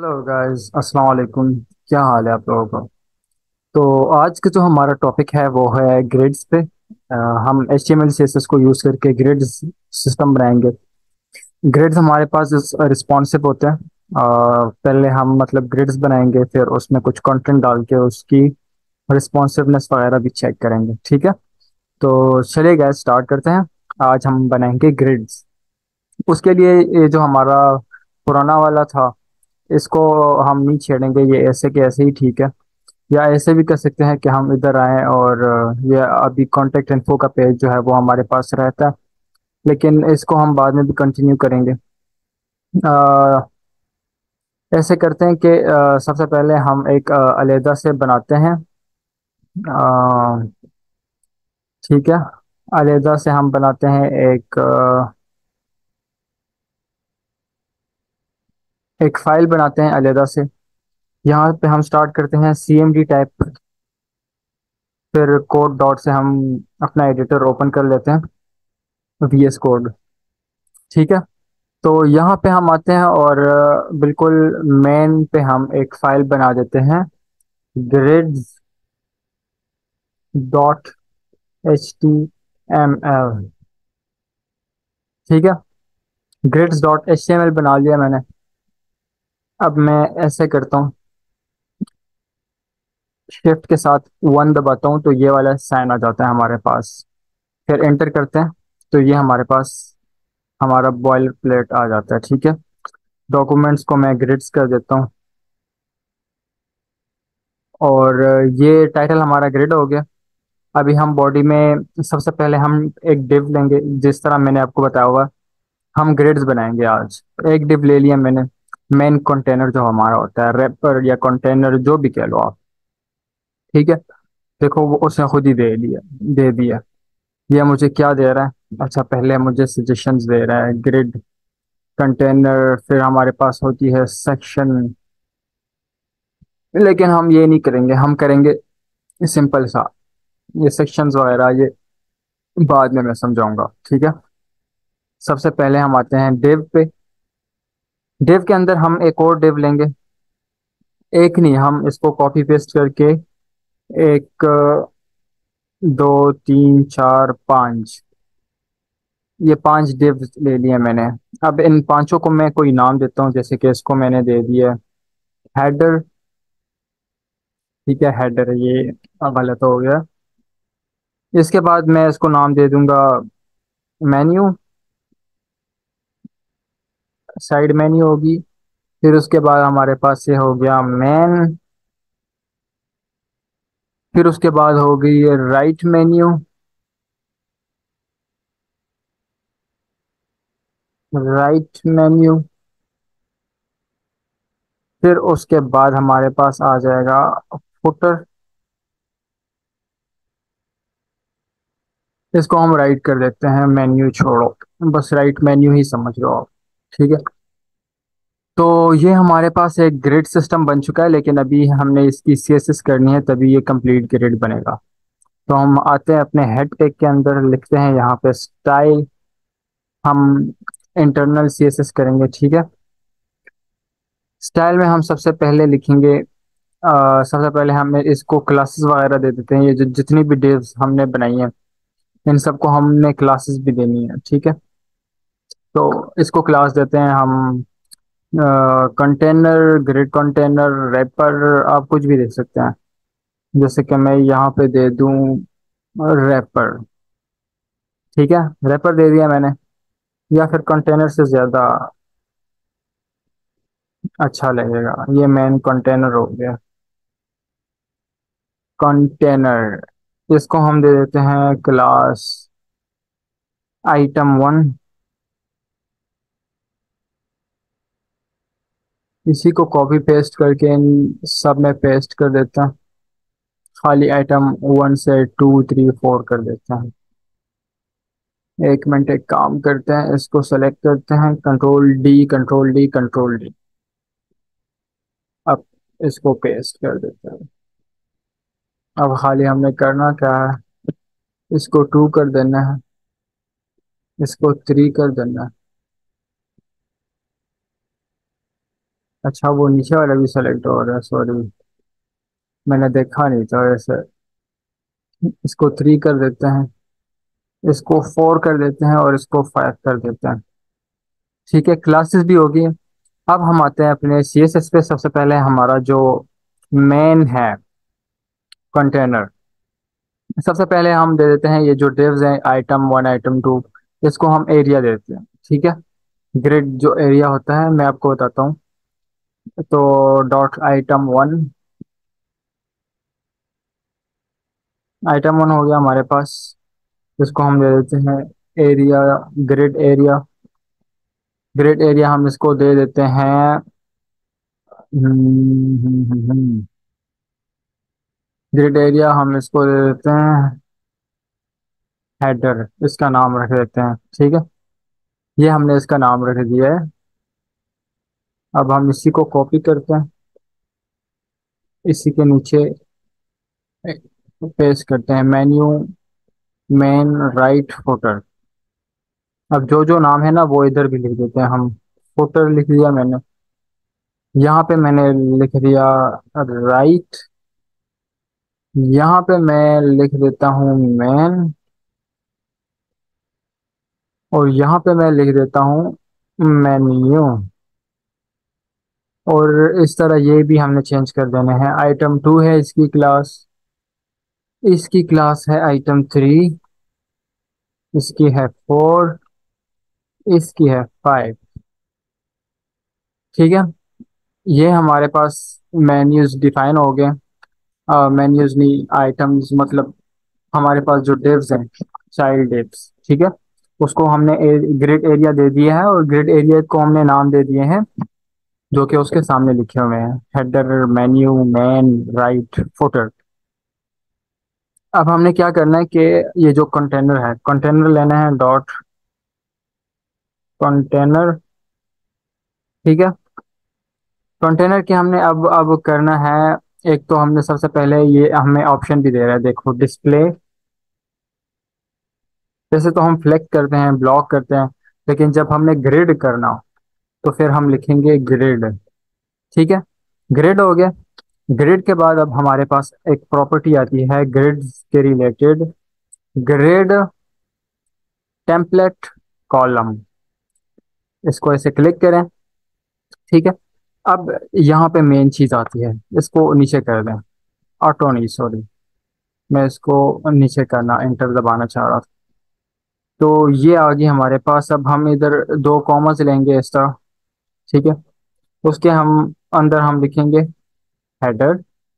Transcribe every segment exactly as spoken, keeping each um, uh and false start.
Hello guys, अस्सलाम वालेकुम। क्या हाल है आप लोगों का? तो आज का जो हमारा टॉपिक है वो है ग्रिड्स पे। अ, हम H T M L C S S को यूज़ करके ग्रिड्स सिस्टम बनाएंगे। ग्रिड्स हमारे पास रिस्पॉन्सिव होते हैं। अ, पहले हम मतलब ग्रिड्स बनाएंगे, फिर उसमें कुछ कंटेंट डाल के उसकी रिस्पॉन्सिवनेस वगैरह भी चेक करेंगे, ठीक है। तो चलिए गाइस, स्टार्ट करते हैं। आज हम बनाएंगे ग्रिड्स। उसके लिए ये जो हमारा पुराना वाला था, इसको हम नहीं छेड़ेंगे, ये ऐसे के ऐसे ही ठीक है। या ऐसे भी कर सकते हैं कि हम इधर आएं और अ, ये अभी कॉन्टेक्ट इन्फो का पेज जो है वो हमारे पास रहता है, लेकिन इसको हम बाद में भी कंटिन्यू करेंगे। अ, ऐसे करते हैं कि अ, सबसे पहले हम एक अ, अलहदा से बनाते हैं। अ, ठीक है। अलहदा से हम बनाते हैं एक अ, एक फाइल बनाते हैं अलहदा से। यहाँ पे हम स्टार्ट करते हैं सी एम डी टाइप। फिर कोड डॉट से हम अपना एडिटर ओपन कर लेते हैं, वी एस कोड। ठीक है। तो यहाँ पे हम आते हैं और अ, बिल्कुल मेन पे हम एक फाइल बना देते हैं, grids dot H T M L. ठीक है। grids dot H T M L बना लिया मैंने। अब मैं ऐसे करता हूँ, शिफ्ट के साथ वन दबाता हूँ तो ये वाला साइन आ जाता है हमारे पास। फिर एंटर करते हैं तो ये हमारे पास हमारा बॉयलर प्लेट आ जाता है, ठीक है। डॉक्यूमेंट्स को मैं ग्रिड्स कर देता हूँ और अ, ये टाइटल हमारा ग्रिड हो गया। अभी हम बॉडी में सबसे पहले हम एक डिव लेंगे, जिस तरह मैंने आपको बताया हुआ। हम ग्रिड्स बनाएंगे आज। एक डिव ले लिया मैंने। मेन कंटेनर जो हमारा होता है, रैपर या कंटेनर जो भी कह लो आप, ठीक है। देखो वो उसने खुद ही दे दिया, दे दिया। ये मुझे क्या दे रहा है? अच्छा, पहले मुझे सजेशंस दे रहा है ग्रिड कंटेनर, फिर हमारे पास होती है सेक्शन। लेकिन हम ये नहीं करेंगे, हम करेंगे सिंपल सा। ये सेक्शंस वगैरह ये बाद में मैं समझाऊंगा, ठीक है। सबसे पहले हम आते हैं डिव पे। डिव के अंदर हम एक और डिव लेंगे। एक नहीं, हम इसको कॉपी पेस्ट करके एक अ, दो तीन चार पाँच, ये पांच डिव ले लिए मैंने। अब इन पांचों को मैं कोई नाम देता हूँ, जैसे कि इसको मैंने दे दिया हेडर। ठीक है, हेडर ये गलत हो गया। इसके बाद मैं इसको नाम दे दूंगा मेन्यू। साइड मेन्यू होगी। फिर उसके बाद हमारे पास ये हो गया मेन। फिर उसके बाद हो गई ये राइट मेन्यू। Right menu. फिर उसके बाद हमारे पास आ जाएगा फुटर। इसको हम राइट कर देते हैं, मेन्यू छोड़ो, बस राइट मेन्यू ही समझ लो आप। ठीक है। तो ये हमारे पास एक ग्रिड सिस्टम बन चुका है, लेकिन अभी हमने इसकी सी एस एस करनी है, तभी ये कंप्लीट ग्रिड बनेगा। तो हम आते हैं अपने हेड टेग के अंदर, लिखते हैं यहाँ पे स्टाइल। हम इंटरनल सी एस एस करेंगे, ठीक है। स्टाइल में हम सबसे पहले लिखेंगे, अ, सबसे पहले हम इसको क्लासेस वगैरह दे देते हैं। ये जो जितनी भी डिव्स हमने बनाई हैं, इन सबको हमने क्लासेस भी देनी है, ठीक है। तो इसको क्लास देते हैं हम कंटेनर, ग्रिड कंटेनर, रैपर। आप कुछ भी दे सकते हैं, जैसे कि मैं यहाँ पे दे दूँ रैपर। ठीक है, रैपर दे दिया मैंने। या फिर कंटेनर से ज़्यादा अच्छा लगेगा, ये मेन कंटेनर हो गया। कंटेनर, इसको हम दे देते हैं क्लास आइटम वन। इसी को कॉपी पेस्ट करके इन सब में पेस्ट कर देता हूँ। खाली आइटम वन से टू थ्री फोर कर देते हैं। एक मिनट, एक काम करते हैं, इसको सेलेक्ट करते हैं, control D, control D, control D. अब इसको पेस्ट कर देते हैं। अब खाली हमने करना क्या है, इसको टू कर देना है, इसको थ्री कर देना है। अच्छा, वो नीचे वाला भी सेलेक्ट हो रहा है, सॉरी, मैंने देखा नहीं था वैसे। इसको थ्री कर देते हैं, इसको फोर कर देते हैं और इसको फाइव कर देते हैं। ठीक है, क्लासेस भी होगी। अब हम आते हैं अपने सी एस एस पे। सबसे पहले हमारा जो मेन है, कंटेनर। सबसे पहले हम दे देते हैं ये जो डिव्स हैं, आइटम वन आइटम टू, इसको हम एरिया देते हैं। ठीक है, ग्रिड जो एरिया होता है मैं आपको बताता हूँ। तो dot item one, item one हो गया हमारे पास। इसको हम दे देते हैं area, grid area. Grid area हम इसको दे देते हैं, ग्रिड एरिया हम इसको दे देते हैं हेडर, इसका नाम रख देते हैं। ठीक है, ये हमने इसका नाम रख दिया है। अब हम इसी को कॉपी करते हैं, इसी के नीचे पेस्ट करते हैं, मेन्यू मेन राइट फुटर। अब जो जो नाम है ना वो इधर भी लिख देते हैं हम। फुटर लिख दिया मैंने, यहाँ पे मैंने लिख दिया राइट, यहाँ पे मैं लिख देता हूँ मैन, और यहाँ पे मैं लिख देता हूँ मेन्यू। और इस तरह ये भी हमने चेंज कर देने हैं। आइटम टू है इसकी क्लास, इसकी क्लास है आइटम थ्री, इसकी है फोर, इसकी है फाइव। ठीक है, ये हमारे पास मेन्यूज डिफाइन हो गए। मेन्यूज नहीं, आइटम्स मतलब हमारे पास जो डिव्स हैं, चाइल्ड डिव्स। ठीक है, उसको हमने ग्रिड एरिया दे दिया है, और ग्रिड एरिया को हमने नाम दे दिए हैं जो कि उसके सामने लिखे हुए हैं, header, menu, main, right, footer. अब हमने क्या करना है कि ये जो कंटेनर है, कंटेनर लेना है डॉट कंटेनर। ठीक है, कंटेनर के हमने अब अब करना है। एक तो हमने सबसे पहले ये हमें ऑप्शन भी दे रहा है, देखो, डिस्प्ले। वैसे तो हम फ्लेक्ट करते हैं, ब्लॉक करते हैं, लेकिन जब हमने ग्रिड करना हो तो फिर हम लिखेंगे ग्रिड। ठीक है, ग्रिड हो गया। ग्रिड के बाद अब हमारे पास एक प्रॉपर्टी आती है ग्रिड के रिलेटेड, ग्रिड टेम्पलेट कॉलम। इसको ऐसे क्लिक करें। ठीक है, अब यहाँ पे मेन चीज आती है, इसको नीचे कर दें। ऑटो नहीं, सॉरी, मैं इसको नीचे करना, इंटर दबाना चाह रहा था। तो ये आ गई हमारे पास। अब हम इधर दो कॉमर्स लेंगे इस तरह। ठीक है, उसके हम अंदर हम लिखेंगे हेडर,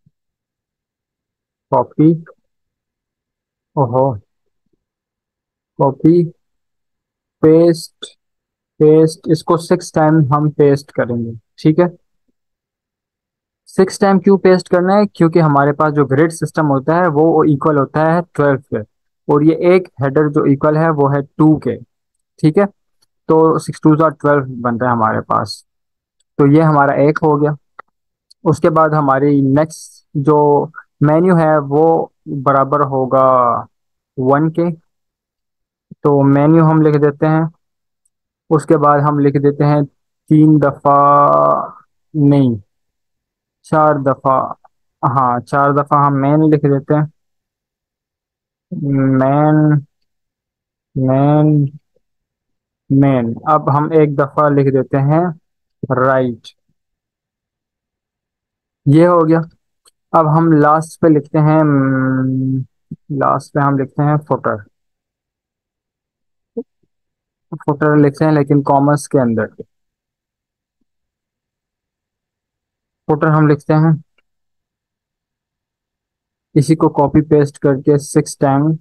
कॉपी, ओहो, कॉपी, पेस्ट, पेस्ट, इसको सिक्स टाइम हम पेस्ट करेंगे। ठीक है, सिक्स टाइम क्यों पेस्ट करना है? क्योंकि हमारे पास जो ग्रिड सिस्टम होता है वो इक्वल होता है ट्वेल्व के, और ये एक हेडर जो इक्वल है वो है टू के। ठीक है, तो सिक्स टू जार ट्वेल्व बनता है हमारे पास। तो ये हमारा एक हो गया। उसके बाद हमारी नेक्स्ट जो मेन्यू है वो बराबर होगा वन के। तो मेन्यू हम लिख देते हैं। उसके बाद हम लिख देते हैं तीन दफा, नहीं, चार दफा, हाँ, चार दफा हम मेन लिख देते हैं। Man, man, man. अब हम एक दफा लिख देते हैं राइट। ये हो गया। अब हम लास्ट पे लिखते हैं, लास्ट पे हम लिखते हैं फुटर। फुटर लिखते हैं लेकिन कॉमर्स के अंदर। फुटर हम लिखते हैं, इसी को कॉपी पेस्ट करके six time,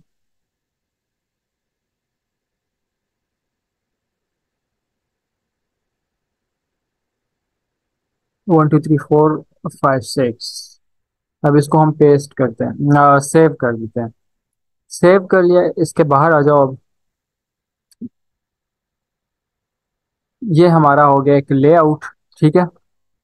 one two three four five six. अब इसको हम पेस्ट करते हैं, सेव कर देते हैं। सेव कर लिया, इसके बाहर आ जाओ अब। ये हमारा हो गया एक लेआउट। ठीक है,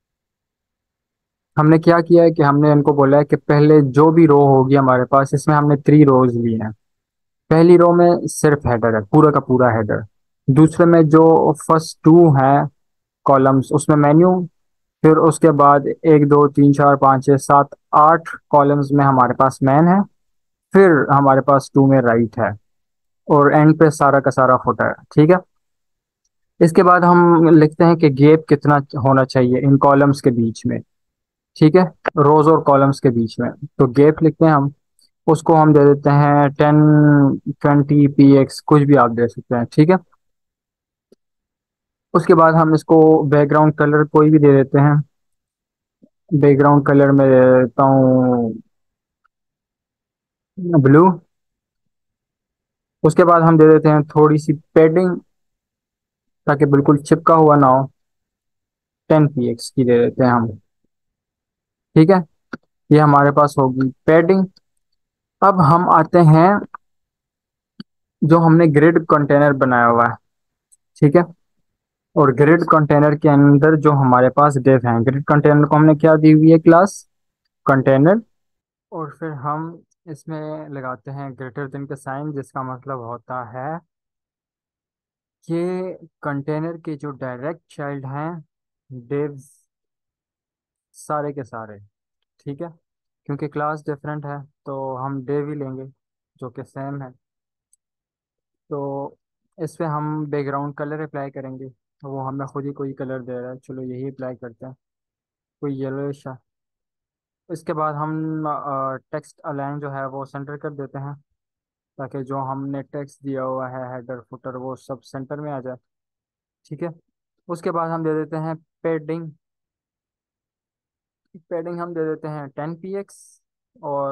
हमने क्या किया है कि हमने इनको बोला है कि पहले जो भी रो होगी हमारे पास, इसमें हमने थ्री रोज ली हैं। पहली रो में सिर्फ हेडर है, पूरा का पूरा हेडर। दूसरे में जो फर्स्ट टू हैं कॉलम्स, उसमें मेन्यू, फिर उसके बाद एक दो तीन चार पाँच छः सात आठ कॉलम्स में हमारे पास मैन है। फिर हमारे पास टू में राइट है। और एंड पे सारा का सारा फुटर है। ठीक है। इसके बाद हम लिखते हैं कि गैप कितना होना चाहिए इन कॉलम्स के बीच में। ठीक है। रोज और कॉलम्स के बीच में। तो गैप लिखते हैं हम। उसको हम दे देते हैं टेन, ट्वेंटी पी एक्स, कुछ भी आप दे सकते हैं। ठीक है। उसके बाद हम इसको बैकग्राउंड कलर कोई भी दे देते हैं। बैकग्राउंड कलर में दे देता हूँ ब्लू। उसके बाद हम दे देते हैं थोड़ी सी पेडिंग, ताकि बिल्कुल चिपका हुआ ना हो। टेन पी एक्स की दे देते हैं हम। ठीक है। ये हमारे पास होगी पेडिंग। अब हम आते हैं जो हमने ग्रिड कंटेनर बनाया हुआ है। ठीक है। और ग्रिड कंटेनर के अंदर जो हमारे पास डिव है, ग्रिड कंटेनर को हमने क्या दी हुई है, क्लास कंटेनर। और फिर हम इसमें लगाते हैं ग्रेटर देन का साइन, जिसका मतलब होता है कि कंटेनर के जो डायरेक्ट चाइल्ड हैं, डिव्स, सारे के सारे। ठीक है। क्योंकि क्लास डिफरेंट है तो हम डिव ही लेंगे जो कि सेम है। तो इस पे हम बैकग्राउंड कलर अप्लाई करेंगे। वो हमें खुद ही कोई कलर दे रहा है, चलो यही अप्लाई करते हैं, कोई येलो सा। इसके बाद हम टेक्स्ट अलाइन जो है वो सेंटर कर देते हैं, ताकि जो हमने टेक्स्ट दिया हुआ है हेडर फुटर वो सब सेंटर में आ जाए। ठीक है। उसके बाद हम दे देते हैं पेडिंग। पेडिंग हम दे देते हैं टेन पी एक्स। और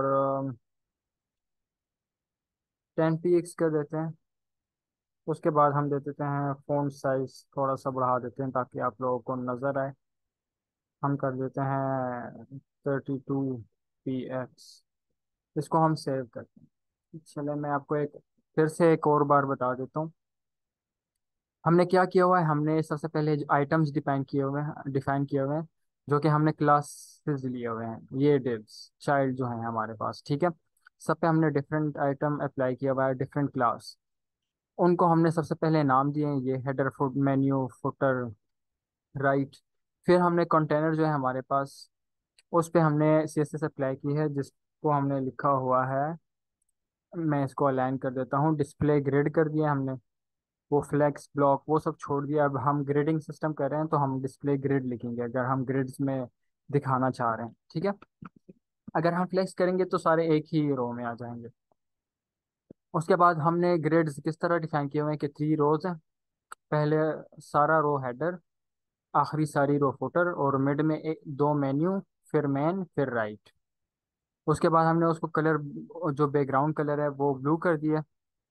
टेन पी एक्स कर देते हैं। उसके बाद हम दे देते हैं फ़ॉन्ट साइज थोड़ा सा बढ़ा देते हैं ताकि आप लोगों को नज़र आए। हम कर देते हैं थर्टी टू पी एक्स। इसको हम सेव करते हैं। चले मैं आपको एक फिर से एक और बार बता देता हूँ। हमने क्या किया हुआ है, हमने सबसे पहले आइटम्स डिफाइन किए हुए हैं डिफाइन किए हुए हैं जो कि हमने क्लासेस लिए हुए हैं, ये डिव्स चाइल्ड जो हैं हमारे पास। ठीक है। सब पे हमने डिफरेंट आइटम अप्लाई किया हुआ है, डिफरेंट क्लास। उनको हमने सबसे पहले नाम दिए हैं, ये header, foot, menu, footer, right. फिर हमने कंटेनर जो है हमारे पास, उस पे हमने सी एस एस अप्लाई की है, जिसको हमने लिखा हुआ है। मैं इसको अलाइन कर देता हूँ, डिस्प्ले ग्रिड कर दिया हमने। वो फ्लेक्स ब्लॉक वो सब छोड़ दिया। अब हम ग्रिडिंग सिस्टम कर रहे हैं तो हम डिस्प्ले ग्रिड लिखेंगे, अगर हम ग्रिड्स में दिखाना चाह रहे हैं। ठीक है। अगर हम फ्लेक्स करेंगे तो सारे एक ही रो में आ जाएंगे। उसके बाद हमने ग्रिड्स किस तरह डिफाइन किए हुए हैं कि थ्री रोज हैं। पहले सारा रो हेडर, आखिरी सारी रो फुटर, और मिड में एक दो मेन्यू, फिर मैन, फिर राइट। उसके बाद हमने उसको कलर, जो बैकग्राउंड कलर है वो ब्लू कर दिया।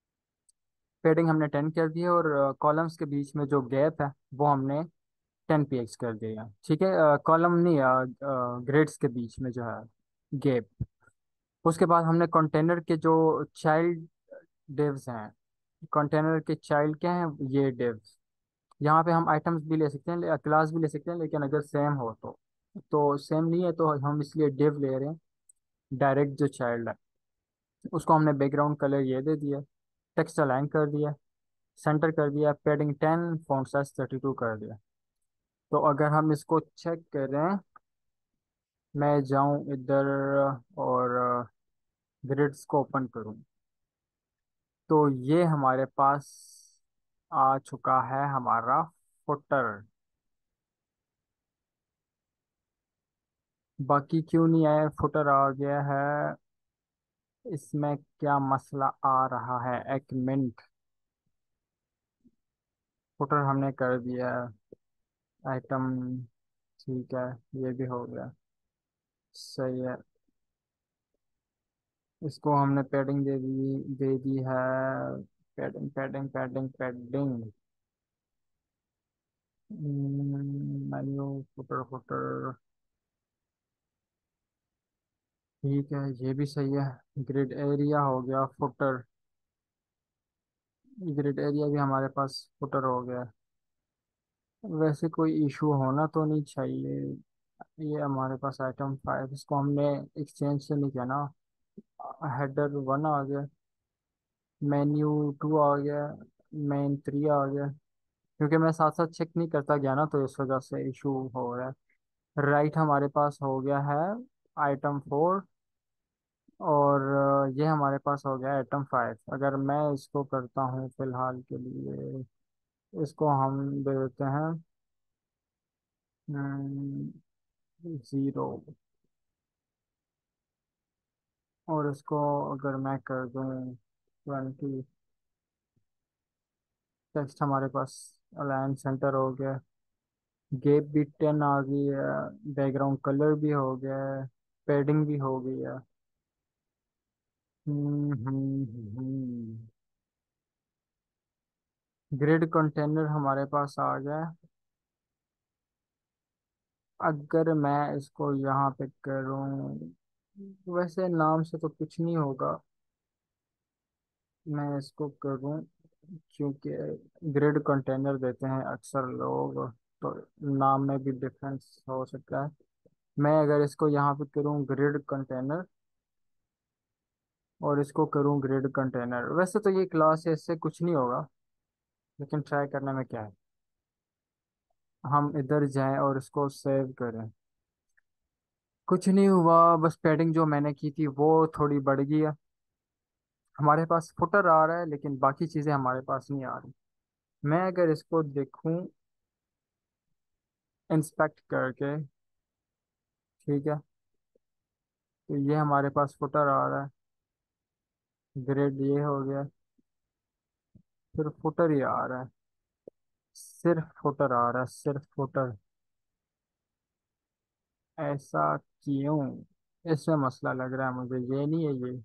पेडिंग हमने टेन कर दी है। और कॉलम्स के बीच में जो गैप है वो हमने टेन पी एक्स कर दिया। ठीक है। कॉलम नहीं, ग्रेड्स के बीच में जो है गैप। उसके बाद हमने कंटेनर के जो चाइल्ड डिव्स हैं, कंटेनर के चाइल्ड क्या हैं, ये डिव्स। यहाँ पे हम आइटम्स भी ले सकते हैं, क्लास भी ले सकते हैं, लेकिन अगर सेम हो तो तो सेम नहीं है तो हम इसलिए डिव ले रहे हैं। डायरेक्ट जो चाइल्ड है उसको हमने बैकग्राउंड कलर ये दे दिया, टेक्स्ट अलाइन कर दिया, सेंटर कर दिया, padding ten, font size thirty two कर दिया। तो अगर हम इसको चेक करें, मैं जाऊं इधर और ग्रिड्स को ओपन करूं, तो ये हमारे पास आ चुका है हमारा फुटर। बाकी क्यों नहीं आया, फुटर आ गया है। इसमें क्या मसला आ रहा है, एक मिनट। फुटर हमने कर दिया आइटम। ठीक है। ये भी हो गया, सही है। इसको हमने पैडिंग दे दी दे दी है। Padding padding padding padding. Menu, footer footer. ठीक है, ये भी सही है। ग्रिड एरिया हो गया फुटर। ग्रिड एरिया भी हमारे पास फुटर हो गया। वैसे कोई इशू होना तो नहीं चाहिए। ये हमारे पास आइटम फाइव, इसको हमने एक्सचेंज से नहीं किया ना। हेडर वन आ गया, मेन्यू टू आ गया, मेन थ्री आ गया। क्योंकि मैं साथ साथ चेक नहीं करता गया ना, तो इस वजह से इशू हो रहा है। राइट हमारे पास हो गया है आइटम फोर। और अ, ये हमारे पास हो गया आइटम फाइव। अगर मैं इसको करता हूँ फिलहाल के लिए, इसको हम दे देते हैं ज़ीरो। और इसको अगर मैं कर दूँ ट्वेंटी, टेक्स्ट हमारे पास अलाइन सेंटर हो गया। गैप भी टेन आ गई है। बैकग्राउंड कलर भी हो गया है। पेडिंग भी हो गई है। हम्म हम्म हम्म ग्रिड कंटेनर हमारे पास आ गया है। अगर मैं इसको यहाँ पे करूँ, वैसे नाम से तो कुछ नहीं होगा। मैं इसको करूँ क्योंकि ग्रिड कंटेनर देते हैं अक्सर लोग, तो नाम में भी डिफरेंस हो सकता है। मैं अगर इसको यहाँ पे करूँ ग्रिड कंटेनर, और इसको करूँ ग्रिड कंटेनर, वैसे तो ये क्लास है, इससे कुछ नहीं होगा, लेकिन ट्राई करने में क्या है। हम इधर जाएं और इसको सेव करें। कुछ नहीं हुआ, बस पैडिंग जो मैंने की थी वो थोड़ी बढ़ गई है। हमारे पास फुटर आ रहा है लेकिन बाकी चीज़ें हमारे पास नहीं आ रही। मैं अगर इसको देखूं इंस्पेक्ट करके, ठीक है, तो ये हमारे पास फुटर आ रहा है। ग्रेड ये हो गया। फिर फुटर ही आ रहा है। सिर्फ फुटर आ रहा है, सिर्फ फुटर। ऐसा क्यों? इसमें मसला लग रहा है मुझे, ये नहीं है ये।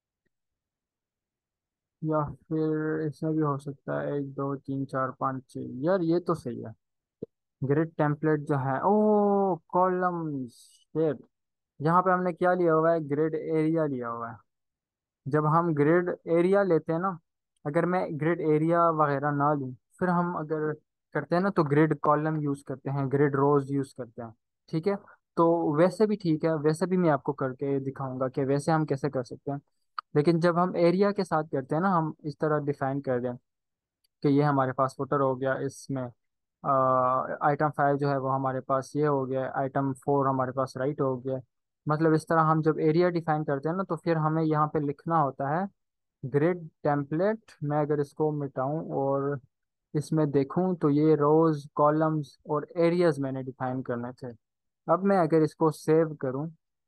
या फिर इसमें भी हो सकता है एक दो तीन चार पाँच छः। यार ये तो सही है। ग्रिड टेम्पलेट जो है, ओ कॉलम शेप। यहाँ पे हमने क्या लिया हुआ है? ग्रिड एरिया लिया हुआ है। जब हम ग्रिड एरिया लेते हैं ना, अगर मैं ग्रिड एरिया वगैरह ना लूँ, फिर हम अगर करते हैं ना तो ग्रिड कॉलम यूज करते हैं, ग्रिड रोज यूज करते हैं। ठीक है। तो वैसे भी ठीक है, वैसे भी मैं आपको करके दिखाऊंगा कि वैसे हम कैसे कर सकते हैं। लेकिन जब हम एरिया के साथ करते हैं ना, हम इस तरह डिफाइन कर दें कि ये हमारे पास फुटर हो गया, इसमें आइटम फाइव जो है वो हमारे पास ये हो गया, आइटम फोर हमारे पास राइट हो गया। मतलब इस तरह हम जब एरिया डिफाइन करते हैं ना, तो फिर हमें यहाँ पे लिखना होता है ग्रिड टेम्पलेट। मैं अगर इसको मिटाऊं और इसमें देखूं तो ये रोज कॉलम्स और एरियाज मैंने डिफाइन करने थे। अब मैं अगर इसको सेव करूं,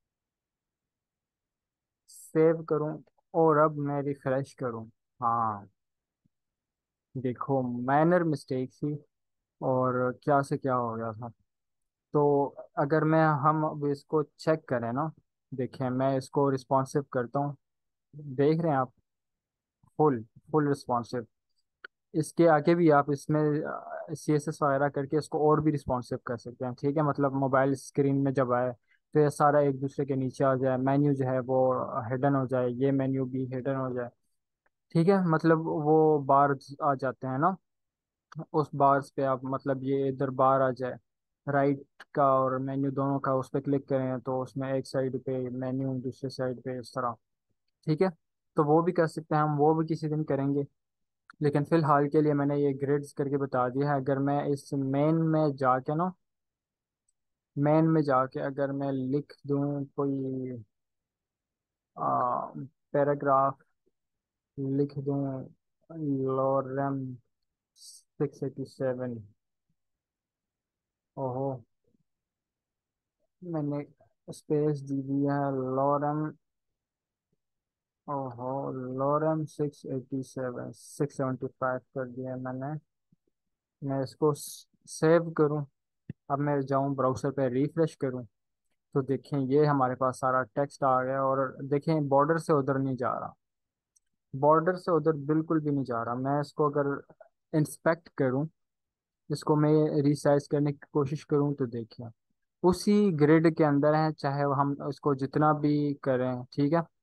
सेव करूं और अब मैं रिफ्रेश करूं, हाँ, देखो माइनर मिस्टेक थी और क्या से क्या हो गया था। तो अगर मैं हम अब इसको चेक करें ना, देखें मैं इसको रिस्पॉन्सिव करता हूँ। देख रहे हैं आप? Full full responsive. इसके आगे भी आप इसमें सी एस एस वगैरह करके इसको और भी रिस्पॉन्सिव कर सकते हैं। ठीक है, मतलब मोबाइल स्क्रीन में जब आए तो ये सारा एक दूसरे के नीचे आ जाए, मेन्यू जो है वो हिडन हो जाए, ये मेन्यू भी हिडन हो जाए। ठीक है, मतलब वो बार आ जाते हैं ना, उस बार्स पे आप मतलब ये इधर बार आ जाए, राइट का और मेन्यू दोनों का उस पर क्लिक करें तो उसमें एक साइड पे मेन्यू दूसरे साइड पे इस तरह। ठीक है, तो वो भी कर सकते हैं हम, वो भी किसी दिन करेंगे। लेकिन फिलहाल के लिए मैंने ये ग्रिड्स करके बता दिया है। अगर मैं इस मेन में जाके ना, मेन में जाके अगर मैं लिख दूं कोई पैराग्राफ, लिख दूं लोरेम सिक्स एटी सेवन। ओहो, मैंने स्पेस दी हुई है लोरेम। ओहो, lorem six eighty seven, six seventy five कर दिया मैंने। मैं इसको सेव करूं, अब मैं जाऊं ब्राउज़र पे रिफ्रेश करूं, तो देखें ये हमारे पास सारा टेक्स्ट आ गया। और देखें बॉर्डर से उधर नहीं जा रहा, बॉर्डर से उधर बिल्कुल भी नहीं जा रहा। मैं इसको अगर इंस्पेक्ट करूं, इसको मैं रिसाइज करने की कोशिश करूं, तो देखिए उसी ग्रिड के अंदर है, चाहे वो हम इसको जितना भी करें। ठीक है।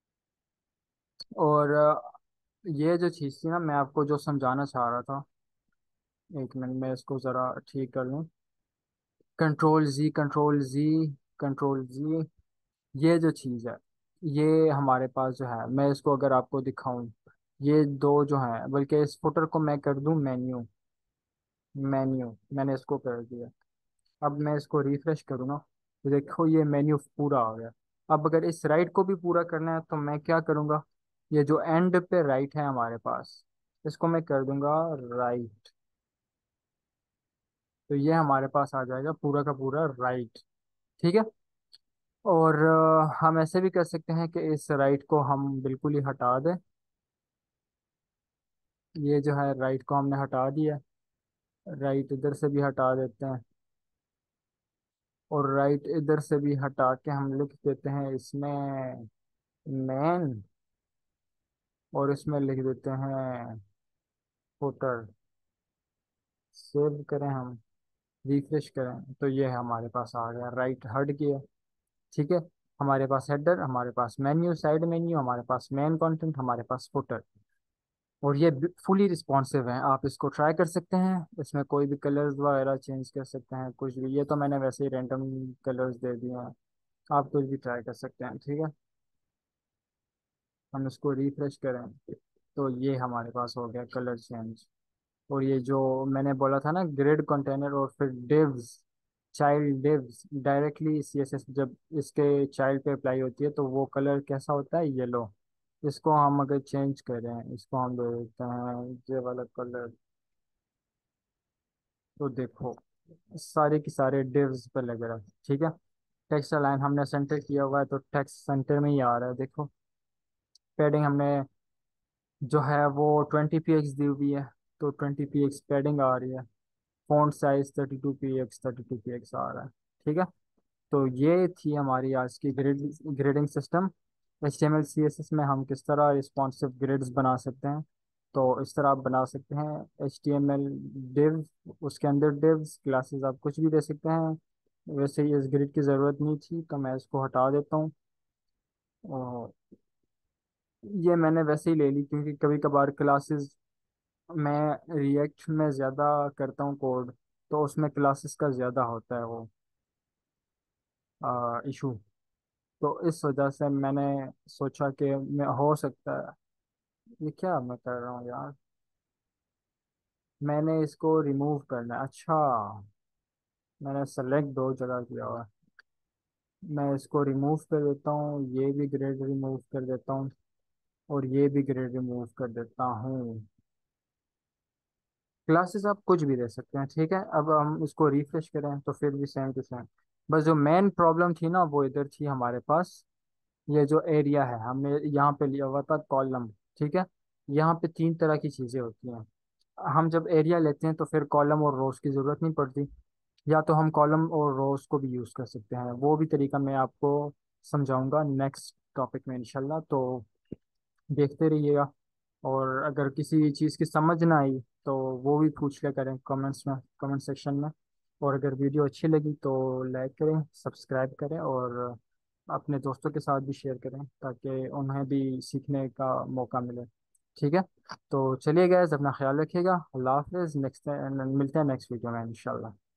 और अ, ये जो चीज़ थी ना, मैं आपको जो समझाना चाह रहा था, एक मिनट में इसको ज़रा ठीक कर लूँ। Control G, control G, control G. ये जो चीज़ है, ये हमारे पास जो है, मैं इसको अगर आपको दिखाऊं, ये दो जो है, बल्कि इस फुटर को मैं कर दूं मेन्यू। मेन्यू मैंने इसको कर दिया। अब मैं इसको रिफ्रेश करूँगा तो देखो ये मेन्यू पूरा हो गया। अब अगर इस राइट को भी पूरा करना है तो मैं क्या करूँगा, ये जो एंड पे राइट है हमारे पास, इसको मैं कर दूंगा राइट। तो ये हमारे पास आ जाएगा पूरा का पूरा राइट। ठीक है। और अ, हम ऐसे भी कर सकते हैं कि इस राइट को हम बिल्कुल ही हटा दें। ये जो है राइट को हमने हटा दिया, राइट इधर से भी हटा देते हैं, और राइट इधर से भी हटा के हम लिख देते हैं इसमें मैन, और इसमें लिख देते हैं फुटर। सेव करें हम, रिफ्रेश करें तो ये हमारे पास आ गया, राइट हट गया। ठीक है। हमारे पास हेडर, हमारे पास मेन्यू, साइड मेन्यू, हमारे पास मेन कंटेंट, हमारे पास फुटर, और ये फुली रिस्पॉन्सिव है। आप इसको ट्राई कर सकते हैं, इसमें कोई भी कलर्स वगैरह चेंज कर सकते हैं, कुछ भी। ये तो मैंने वैसे ही रैंडम कलर्स दे दिए हैं, आप कुछ भी ट्राई कर सकते हैं। ठीक है। हम इसको रिफ्रेश करें तो ये हमारे पास हो गया कलर चेंज। और ये जो मैंने बोला था ना, ग्रिड कंटेनर और फिर divs, child divs, directly CSS जब इसके चाइल्ड पे अप्लाई होती है तो वो कलर कैसा होता है, येलो। इसको हम अगर चेंज करें, इसको हम दे देते हैं ये वाला कलर, तो देखो सारे के सारे डिव्स पे लग रहा है। ठीक है। टेक्स्ट लाइन हमने सेंटर किया हुआ है तो टेक्स्ट सेंटर में ही आ रहा है, देखो। पैडिंग हमने जो है वो ट्वेंटी पी एक्स दी हुई है, तो ट्वेंटी पी एक्स पैडिंग आ रही है। Font size thirty two P X, thirty two P X आ रहा है। ठीक है। तो ये थी हमारी आज की grid grading system. H T M L C S S में हम किस तरह रिस्पॉन्सिव ग्रिड्स बना सकते हैं। तो इस तरह आप बना सकते हैं H T M L div, उसके अंदर डिव्स क्लासेस आप कुछ भी दे सकते हैं। वैसे ही इस ग्रिड की ज़रूरत नहीं थी तो मैं इसको हटा देता हूँ। और ये मैंने वैसे ही ले ली क्योंकि कभी कभार क्लासेस, मैं रिएक्ट में ज़्यादा करता हूँ कोड, तो उसमें क्लासेस का ज़्यादा होता है वो इशू। तो इस वजह से मैंने सोचा कि मैं हो सकता है, ये क्या मैं कर रहा हूँ यार, मैंने इसको रिमूव करना है। अच्छा, मैंने सेलेक्ट दो जगह किया हुआ है। मैं इसको रिमूव कर देता हूँ, ये भी ग्रेड रिमूव कर देता हूँ, और ये भी ग्रेड रिमूव कर देता हूँ। क्लासेस आप कुछ भी दे सकते हैं। ठीक है। अब हम इसको रिफ्रेश करें तो फिर भी सेम टू सेम। बस जो मेन प्रॉब्लम थी ना वो इधर थी हमारे पास, ये जो एरिया है हमने यहाँ पे लिया हुआ था कॉलम। ठीक है। यहाँ पे तीन तरह की चीज़ें होती हैं। हम जब एरिया लेते हैं तो फिर कॉलम और रोज की ज़रूरत नहीं पड़ती, या तो हम कॉलम और रोज को भी यूज़ कर सकते हैं। वो भी तरीका मैं आपको समझाऊंगा नेक्स्ट टॉपिक में इंशाल्लाह। तो देखते रहिएगा। और अगर किसी चीज़ की समझ ना आई तो वो भी पूछ लिया करें कमेंट्स में, कमेंट सेक्शन में। और अगर वीडियो अच्छी लगी तो लाइक करें, सब्सक्राइब करें, और अपने दोस्तों के साथ भी शेयर करें ताकि उन्हें भी सीखने का मौका मिले। ठीक है। तो चलिए गैस, अपना ख्याल रखिएगा। अल्लाह हाफिज़। नेक्स्ट मिलते हैं नेक्स्ट वीडियो में इंशाल्लाह।